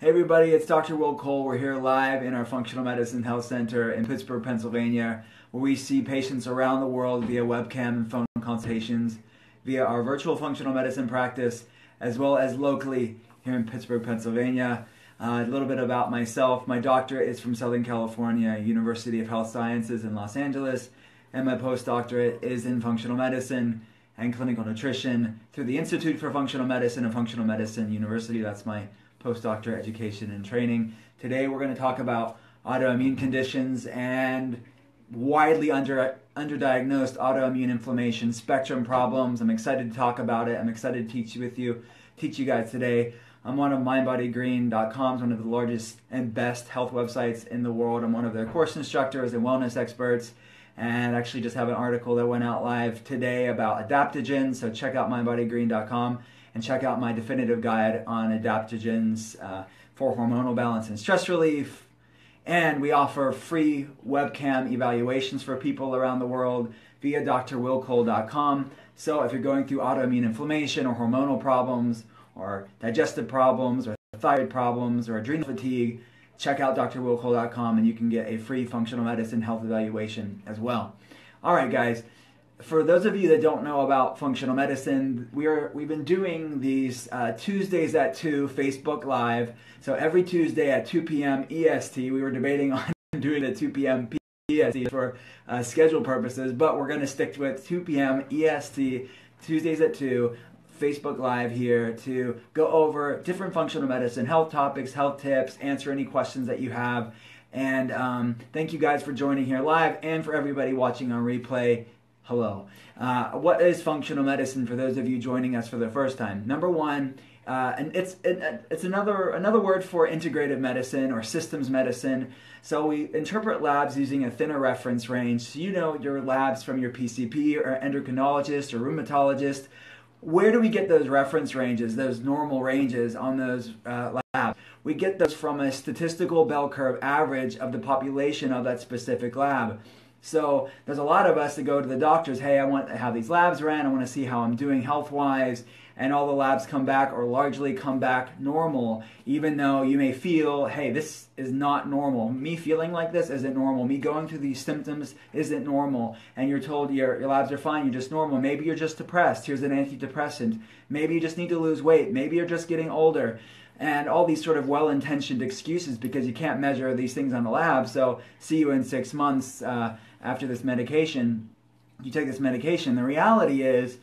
Hey everybody, it's Dr. Will Cole. We're here live in our Functional Medicine Health Center in Pittsburgh, Pennsylvania, where we see patients around the world via webcam and phone consultations, via our virtual functional medicine practice, as well as locally here in Pittsburgh, Pennsylvania. A little bit about myself. My doctorate is from Southern California, University of Health Sciences in Los Angeles, and my postdoctorate is in functional medicine and clinical nutrition through the Institute for Functional Medicine and Functional Medicine University. That's my postdoctorate education and training. Today we're going to talk about autoimmune conditions and widely underdiagnosed autoimmune inflammation spectrum problems. I'm excited to talk about it. I'm excited to teach you guys today. I'm one of MindBodyGreen.com, one of the largest and best health websites in the world. I'm one of their course instructors and wellness experts, and actually just have an article that went out live today about adaptogens, so check out MindBodyGreen.com and check out my definitive guide on adaptogens for hormonal balance and stress relief. And we offer free webcam evaluations for people around the world via drwillcole.com. So if you're going through autoimmune inflammation or hormonal problems or digestive problems or thyroid problems or adrenal fatigue, check out drwillcole.com and you can get a free functional medicine health evaluation as well. All right, guys. For those of you that don't know about functional medicine, we've been doing these Tuesdays at 2 Facebook Live. So every Tuesday at 2 p.m. EST, we were debating on doing it at 2 p.m. PST for schedule purposes, but we're going to stick with 2 p.m. EST, Tuesdays at 2, Facebook Live here to go over different functional medicine, health topics, health tips, answer any questions that you have. And thank you guys for joining here live, and for everybody watching on replay. Hello. What is functional medicine for those of you joining us for the first time? Number one, and it's another word for integrative medicine or systems medicine. So we interpret labs using a thinner reference range. So you know your labs from your PCP or endocrinologist or rheumatologist. Where do we get those reference ranges, those normal ranges on those labs? We get those from a statistical bell curve average of the population of that specific lab. So there's a lot of us that go to the doctors, hey, I want to have these labs ran, I want to see how I'm doing health-wise, and all the labs come back or largely come back normal, even though you may feel, hey, this is not normal. Me feeling like this isn't normal. Me going through these symptoms isn't normal. And you're told your labs are fine, you're just normal. Maybe you're just depressed. Here's an antidepressant. Maybe you just need to lose weight. Maybe you're just getting older. And all these sort of well-intentioned excuses because you can't measure these things on the lab. So see you in 6 months after this medication. You take this medication. The reality is,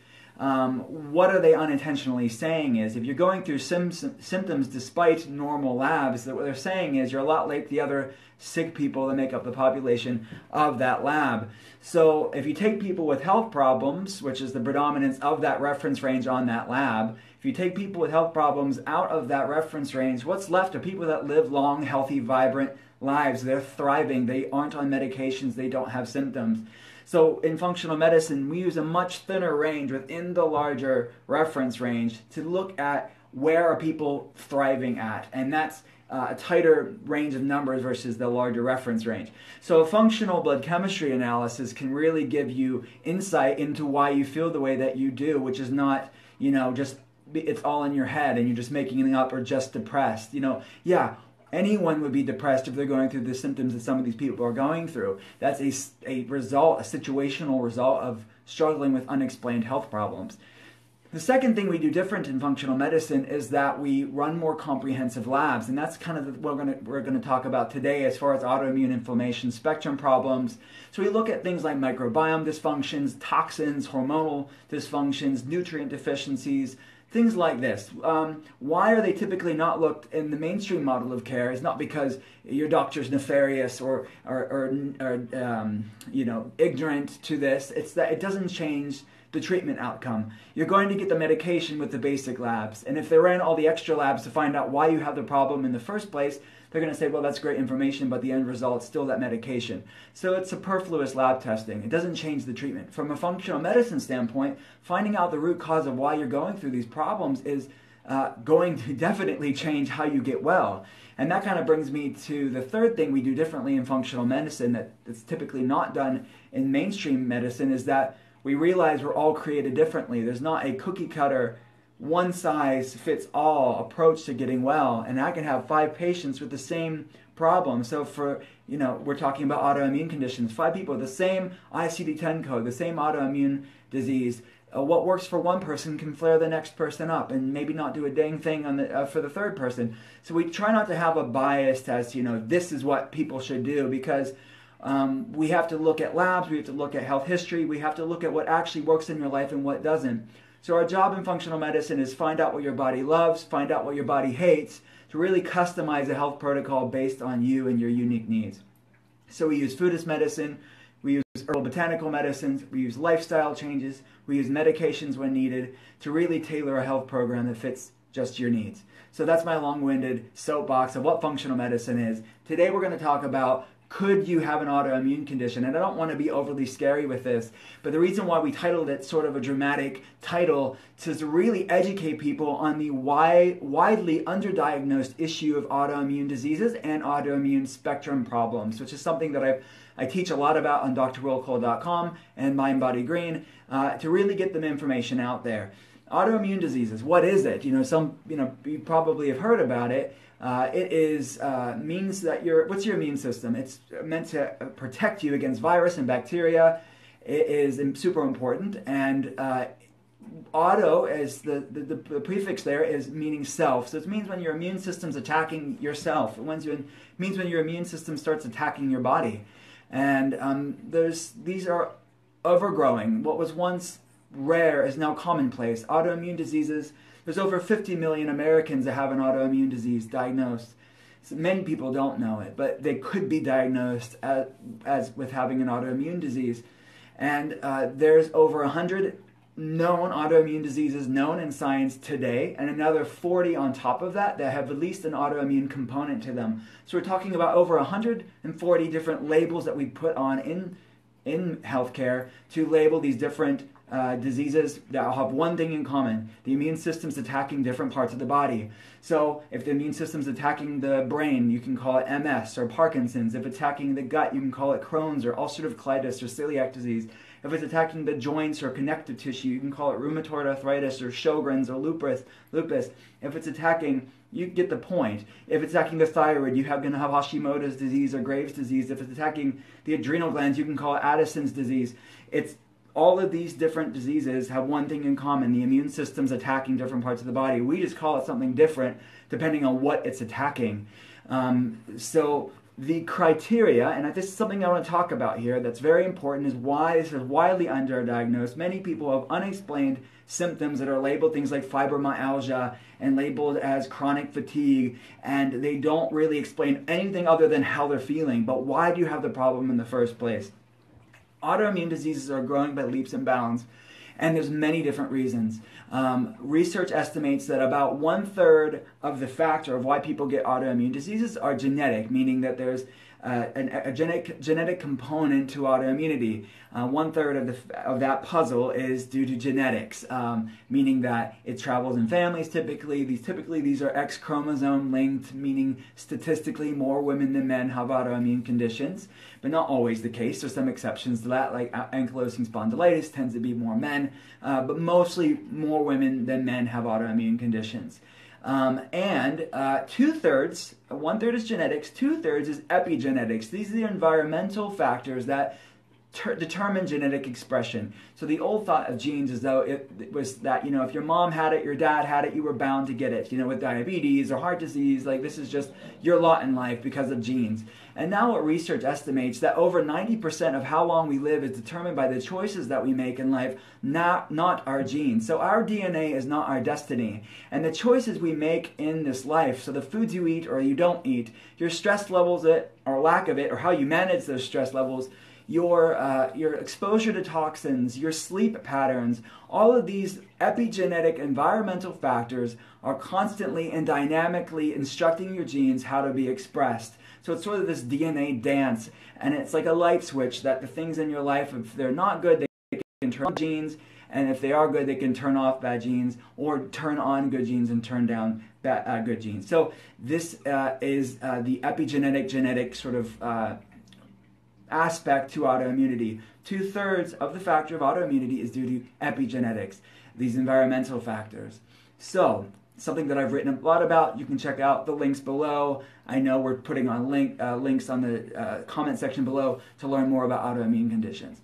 what are they unintentionally saying is, if you're going through symptoms despite normal labs, that what they're saying is you're a lot like the other sick people that make up the population of that lab. So if you take people with health problems, which is the predominance of that reference range on that lab, if you take people with health problems out of that reference range, what's left are people that live long, healthy, vibrant lives. They're thriving. They aren't on medications. They don't have symptoms. So in functional medicine, we use a much thinner range within the larger reference range to look at where are people thriving at. And that's a tighter range of numbers versus the larger reference range. So a functional blood chemistry analysis can really give you insight into why you feel the way that you do, which is not, just it's all in your head and you're just making it up or just depressed. Yeah, anyone would be depressed if they're going through the symptoms that some of these people are going through. That's a situational result of struggling with unexplained health problems. The second thing we do different in functional medicine is that we run more comprehensive labs, and that's kind of what we're going to talk about today as far as autoimmune inflammation spectrum problems. So we look at things like microbiome dysfunctions, toxins, hormonal dysfunctions, nutrient deficiencies, things like this. Why are they typically not looked in the mainstream model of care? Is not because your doctor's nefarious or ignorant to this. It's that it doesn't change the treatment outcome. You're going to get the medication with the basic labs, and if they ran all the extra labs to find out why you have the problem in the first place, they're going to say, well, that's great information, but the end result is still that medication. So it's superfluous lab testing. It doesn't change the treatment. From a functional medicine standpoint, finding out the root cause of why you're going through these problems is going to definitely change how you get well. And that kind of brings me to the third thing we do differently in functional medicine that's typically not done in mainstream medicine, is that we realize we're all created differently. There's not a cookie cutter one-size-fits-all approach to getting well, and I can have 5 patients with the same problem. So for, we're talking about autoimmune conditions, 5 people with the same ICD-10 code, the same autoimmune disease. What works for one person can flare the next person up and maybe not do a dang thing for the third person. So we try not to have a bias as this is what people should do, because we have to look at labs, we have to look at health history, we have to look at what actually works in your life and what doesn't. So our job in functional medicine is find out what your body loves, find out what your body hates, to really customize a health protocol based on you and your unique needs. So we use food as medicine, we use herbal botanical medicines, we use lifestyle changes, we use medications when needed to really tailor a health program that fits just your needs. So that's my long-winded soapbox of what functional medicine is. Today we're going to talk about, could you have an autoimmune condition? And I don't want to be overly scary with this, but the reason why we titled it sort of a dramatic title is to really educate people on the widely underdiagnosed issue of autoimmune diseases and autoimmune spectrum problems, which is something that I teach a lot about on drwillcole.com and Mind Body Green to really get them information out there. Autoimmune diseases, what is it? You probably have heard about it. It means that what's your immune system? It's meant to protect you against virus and bacteria. It is super important, and auto, as the prefix there, is meaning self. So it means when your immune system's attacking yourself. It means when your immune system starts attacking your body. And these are overgrowing. What was once rare is now commonplace. Autoimmune diseases, there's over 50 million Americans that have an autoimmune disease diagnosed. So many people don't know it, but they could be diagnosed as with having an autoimmune disease. And there's over 100 known autoimmune diseases known in science today, and another 40 on top of that have at least an autoimmune component to them. So we're talking about over 140 different labels that we put on in healthcare to label these different diseases that all have one thing in common. The immune system's attacking different parts of the body. So if the immune system's attacking the brain, you can call it MS or Parkinson's. If it's attacking the gut, you can call it Crohn's or ulcerative colitis or celiac disease. If it's attacking the joints or connective tissue, you can call it rheumatoid arthritis or Sjogren's or lupus. If it's attacking, you get the point. If it's attacking the thyroid, you're going to have Hashimoto's disease or Graves' disease. If it's attacking the adrenal glands, you can call it Addison's disease. All of these different diseases have one thing in common. The immune system's attacking different parts of the body. We just call it something different depending on what it's attacking. So the criteria, and this is something I want to talk about here that's very important, is why this is widely underdiagnosed. Many people have unexplained symptoms that are labeled things like fibromyalgia and labeled as chronic fatigue, and they don't really explain anything other than how they're feeling. But why do you have the problem in the first place? Autoimmune diseases are growing by leaps and bounds, and there's many different reasons. Research estimates that about 1/3 of the factor of why people get autoimmune diseases are genetic, meaning that there's a genetic component to autoimmunity. 1/3 of that puzzle is due to genetics, meaning that it travels in families typically. These are X chromosome linked, meaning statistically more women than men have autoimmune conditions, but not always the case. There's some exceptions to that, like ankylosing spondylitis tends to be more men, but mostly more women than men have autoimmune conditions. And 2/3, 1/3 is genetics, 2/3 is epigenetics. These are the environmental factors that determine genetic expression. So the old thought of genes is though it was that, if your mom had it, your dad had it, you were bound to get it, with diabetes or heart disease, like this is just your lot in life because of genes. And now what research estimates that over 90% of how long we live is determined by the choices that we make in life, not our genes. So our DNA is not our destiny. And the choices we make in this life, so the foods you eat or you don't eat, your stress levels or lack of it, or how you manage those stress levels, your exposure to toxins, your sleep patterns, all of these epigenetic environmental factors are constantly and dynamically instructing your genes how to be expressed. So it's sort of this DNA dance, and it's like a light switch that the things in your life, if they're not good, they can turn on genes, and if they are good, they can turn off bad genes, or turn on good genes and turn down good genes. So this is the epigenetic genetic sort of aspect to autoimmunity. 2/3 of the factor of autoimmunity is due to epigenetics, these environmental factors. So, something that I've written a lot about. You can check out the links below. I know we're putting on links on the comment section below to learn more about autoimmune conditions.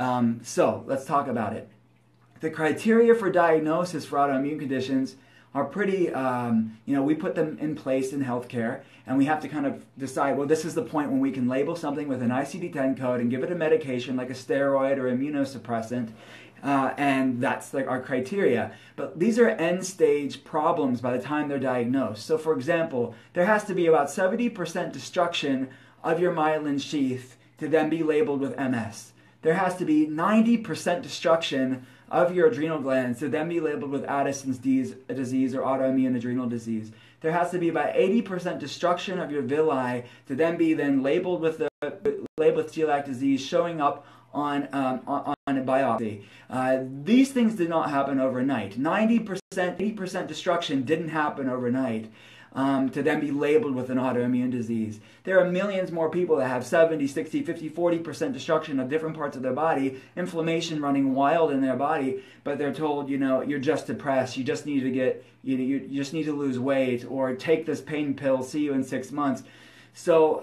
So let's talk about it. The criteria for diagnosis for autoimmune conditions are pretty, we put them in place in healthcare, and we have to kind of decide, well, this is the point when we can label something with an ICD-10 code and give it a medication like a steroid or immunosuppressant, and that's like our criteria. But these are end-stage problems by the time they're diagnosed. So for example, there has to be about 70% destruction of your myelin sheath to then be labeled with MS. There has to be 90% destruction of your adrenal glands to then be labeled with Addison's disease or autoimmune adrenal disease. There has to be about 80% destruction of your villi to then be labeled with celiac disease showing up on a biopsy. These things did not happen overnight. 90%, 80% destruction didn't happen overnight. To then be labeled with an autoimmune disease. There are millions more people that have 70, 60, 50, 40% destruction of different parts of their body, inflammation running wild in their body, but they're told, you're just depressed, you just need to you just need to lose weight, or take this pain pill, see you in 6 months. So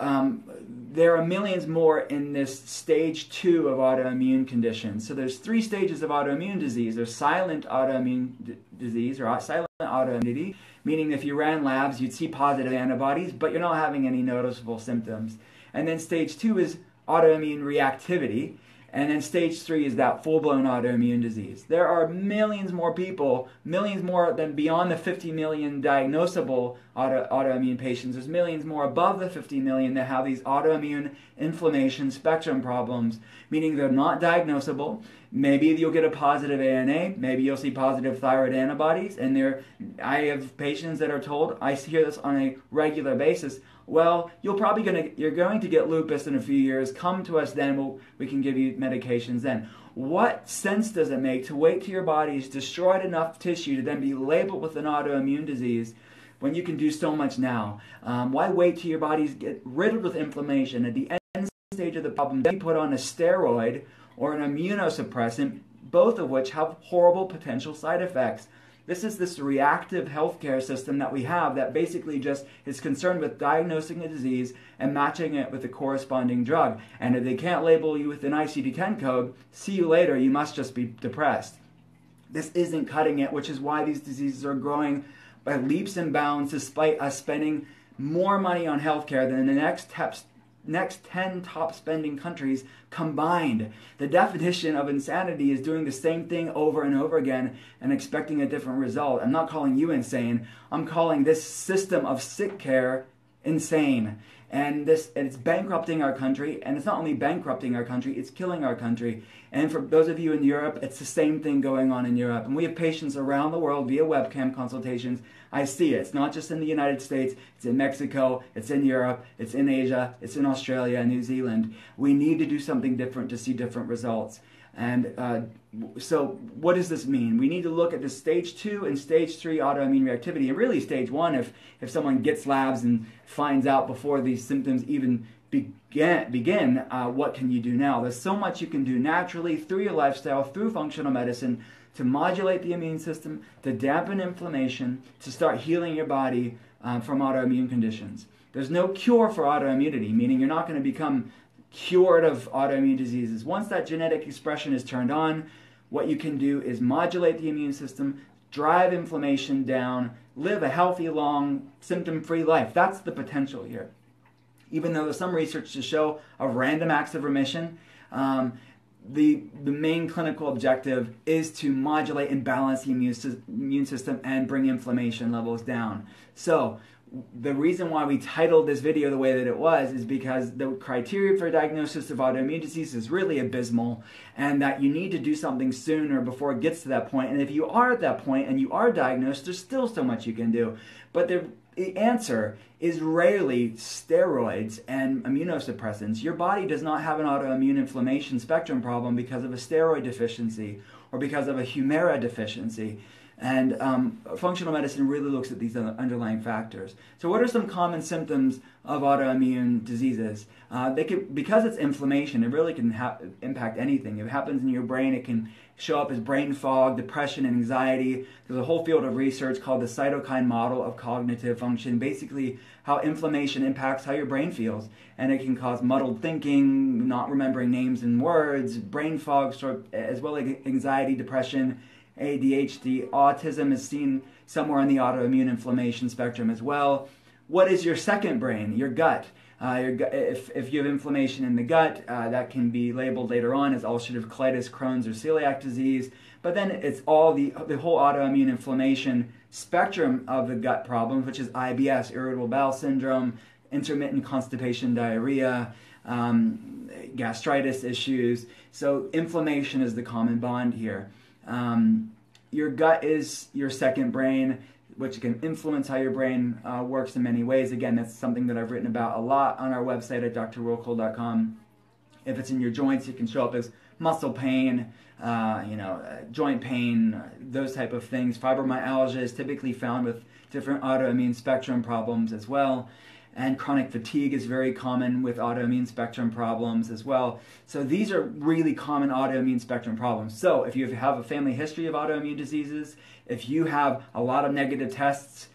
there are millions more in this stage 2 of autoimmune conditions. So there's 3 stages of autoimmune disease. There's silent autoimmune disease, or silent autoimmunity, meaning if you ran labs, you'd see positive antibodies, but you're not having any noticeable symptoms. And then stage 2 is autoimmune reactivity. And then stage 3 is that full-blown autoimmune disease. There are millions more people, millions more than beyond the 50 million diagnosable autoimmune patients. There's millions more above the 50 million that have these autoimmune inflammation spectrum problems, meaning they're not diagnosable. Maybe you'll get a positive ANA, maybe you'll see positive thyroid antibodies, and I have patients that are told, I hear this on a regular basis, well, you're going to get lupus in a few years. Come to us then. We can give you medications then. What sense does it make to wait till your body's destroyed enough tissue to then be labeled with an autoimmune disease when you can do so much now? Why wait till your body's get riddled with inflammation? At the end stage of the problem, then you put on a steroid or an immunosuppressant, both of which have horrible potential side effects. This reactive healthcare system that we have that basically just is concerned with diagnosing a disease and matching it with the corresponding drug. And if they can't label you with an ICD-10 code, see you later, you must just be depressed. This isn't cutting it, which is why these diseases are growing by leaps and bounds despite us spending more money on healthcare than the next 10 top spending countries combined. The definition of insanity is doing the same thing over and over again and expecting a different result. I'm not calling you insane. I'm calling this system of sick care insane. And it's bankrupting our country, and it's not only bankrupting our country, it's killing our country. And for those of you in Europe, it's the same thing going on in Europe. And we have patients around the world via webcam consultations. I see it. It's not just in the United States, it's in Mexico, it's in Europe, it's in Asia, it's in Australia and New Zealand. We need to do something different to see different results. And so what does this mean? We need to look at the stage 2 and stage 3 autoimmune reactivity, and really stage 1 if someone gets labs and finds out before these symptoms even begin, what can you do now? There's so much you can do naturally through your lifestyle, through functional medicine, to modulate the immune system, to dampen inflammation, to start healing your body from autoimmune conditions. There's no cure for autoimmunity, meaning you're not going to become cured of autoimmune diseases. Once that genetic expression is turned on, what you can do is modulate the immune system, drive inflammation down, live a healthy, long, symptom-free life. That's the potential here. Even though there's some research to show of random acts of remission, the main clinical objective is to modulate and balance the immune system and bring inflammation levels down. So the reason why we titled this video the way that it was is because the criteria for diagnosis of autoimmune disease is really abysmal, and that you need to do something sooner before it gets to that point. And if you are at that point and you are diagnosed, there's still so much you can do. But the answer is rarely steroids and immunosuppressants. Your body does not have an autoimmune inflammation spectrum problem because of a steroid deficiency or because of a Humira deficiency. And functional medicine really looks at these underlying factors. So what are some common symptoms of autoimmune diseases? Because it's inflammation, it really can impact anything. If it happens in your brain, it can show up as brain fog, depression, and anxiety. There's a whole field of research called the cytokine model of cognitive function, basically how inflammation impacts how your brain feels. And it can cause muddled thinking, not remembering names and words, brain fog, as well as anxiety, depression, ADHD. Autism is seen somewhere on the autoimmune inflammation spectrum as well. What is your second brain? Your gut. If you have inflammation in the gut, that can be labeled later on as ulcerative colitis, Crohn's, or celiac disease. But then it's all the whole autoimmune inflammation spectrum of the gut problems, which is IBS, irritable bowel syndrome, intermittent constipation, diarrhea, gastritis issues. So inflammation is the common bond here. Your gut is your second brain, which can influence how your brain works in many ways. Again, that's something that I've written about a lot on our website at drwillcole.com. If it's in your joints, it can show up as muscle pain, joint pain, those type of things. Fibromyalgia is typically found with different autoimmune spectrum problems as well. And chronic fatigue is very common with autoimmune spectrum problems as well. So these are really common autoimmune spectrum problems. So if you have a family history of autoimmune diseases, if you have a lot of negative tests,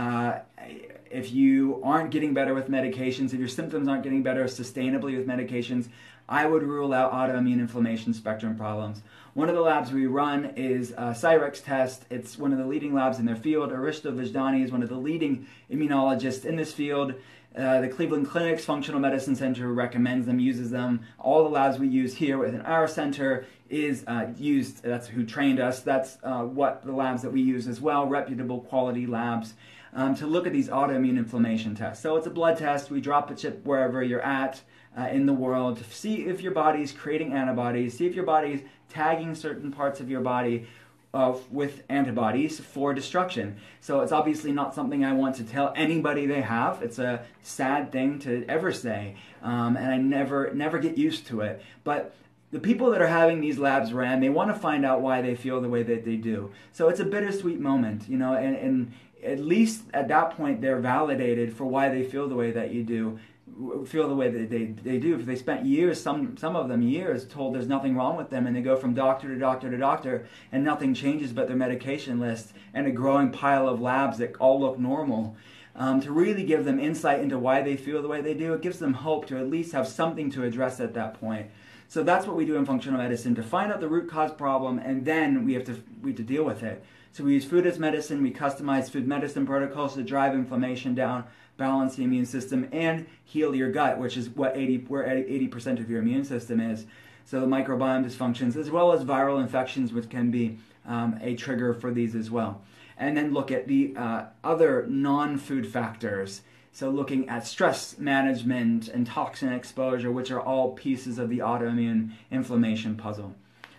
if you aren't getting better with medications, if your symptoms aren't getting better sustainably with medications, I would rule out autoimmune inflammation spectrum problems. One of the labs we run is a Cyrex test. It's one of the leading labs in their field. Aristo Vijdani is one of the leading immunologists in this field. The Cleveland Clinic's Functional Medicine Center recommends them, uses them. All the labs we use here within our center is used, that's who trained us. That's what the labs that we use as well, reputable quality labs, to look at these autoimmune inflammation tests. So it's a blood test. We drop a chip wherever you're at in the world to see if your body's creating antibodies, see if your body's tagging certain parts of your body with antibodies for destruction. So it's obviously not something I want to tell anybody they have. It's a sad thing to ever say, and I never get used to it. But the people that are having these labs ran, they want to find out why they feel the way that they do. So it's a bittersweet moment, and at least at that point they're validated for why they feel the way that you do. Feel the way that they do. If they spent years, some of them years, told there's nothing wrong with them, and they go from doctor to doctor to doctor, and nothing changes but their medication list and a growing pile of labs that all look normal, to really give them insight into why they feel the way they do, it gives them hope to at least have something to address at that point. So that's what we do in functional medicine, to find out the root cause problem, and then we have to deal with it. So we use food as medicine. We customize food medicine protocols to drive inflammation down, balance the immune system, and heal your gut, which is where 80% of your immune system is. So the microbiome dysfunctions, as well as viral infections, which can be a trigger for these as well. And then look at the other non-food factors. So looking at stress management and toxin exposure, which are all pieces of the autoimmune inflammation puzzle.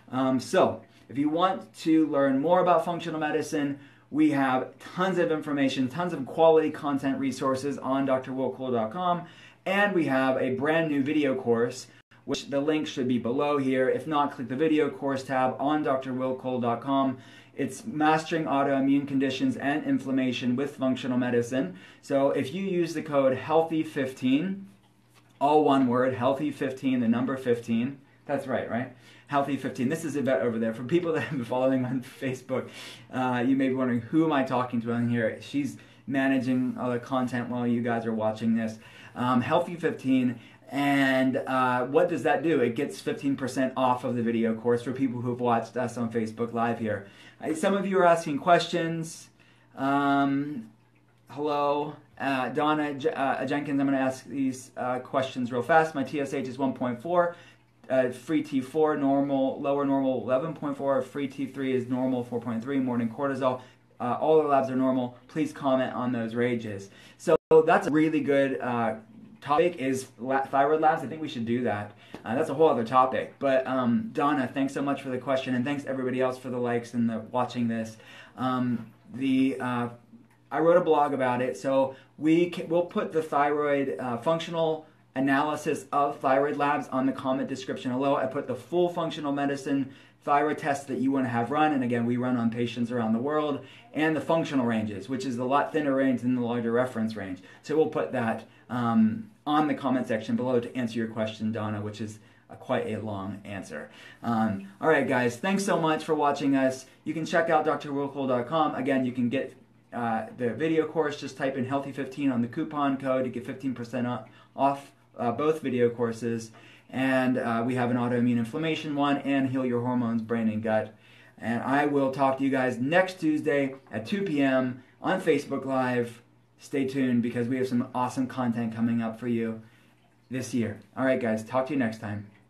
So if you want to learn more about functional medicine, we have tons of information, tons of quality content resources on drwillcole.com, and we have a brand new video course, which the link should be below here. If not, click the video course tab on drwillcole.com. It's Mastering Autoimmune Conditions and Inflammation with Functional Medicine. So if you use the code HEALTHY15, all one word, HEALTHY15, the number 15, that's right? Healthy15. This is Yvette over there. For people that have been following on Facebook, you may be wondering, who am I talking to on here? She's managing all the content while you guys are watching this. Healthy15. And what does that do? It gets 15% off of the video course for people who have watched us on Facebook Live here. Some of you are asking questions. Hello. Donna Jenkins, I'm going to ask these questions real fast. My TSH is 1.4. Free T4, normal, lower normal 11.4, free T3 is normal 4.3, morning cortisol. All the labs are normal. Please comment on those ranges. So that's a really good topic, is thyroid labs. I think we should do that. That's a whole other topic. But Donna, thanks so much for the question, and thanks everybody else for the likes and the watching this. I wrote a blog about it, so we'll put the thyroid functional analysis of thyroid labs on the comment description below. I put the full functional medicine thyroid tests that you want to have run, and again, we run on patients around the world, and the functional ranges, which is a lot thinner range than the larger reference range. So we'll put that on the comment section below to answer your question, Donna, which is quite a long answer. All right, guys, thanks so much for watching us. You can check out drwilcol.com. Again, you can get the video course. Just type in Healthy15 on the coupon code to get 15% off both video courses. And we have an autoimmune inflammation one and Heal Your Hormones, Brain and Gut. And I will talk to you guys next Tuesday at 2 p.m. on Facebook Live. Stay tuned because we have some awesome content coming up for you this year. All right, guys, talk to you next time.